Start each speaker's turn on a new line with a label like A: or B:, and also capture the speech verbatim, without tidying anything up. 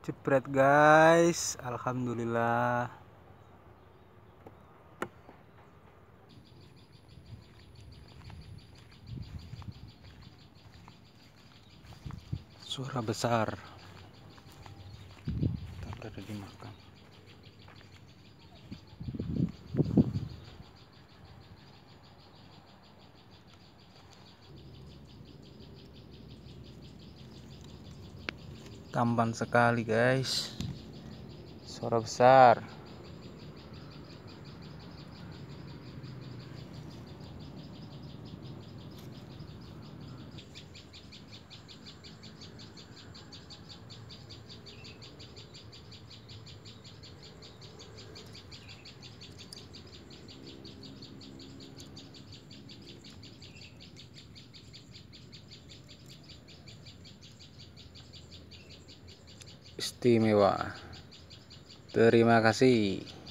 A: Jepret guys, alhamdulillah. Suara besar. Kita berada di makam. Tampan sekali guys. Suara besar. Istimewa. Terima kasih.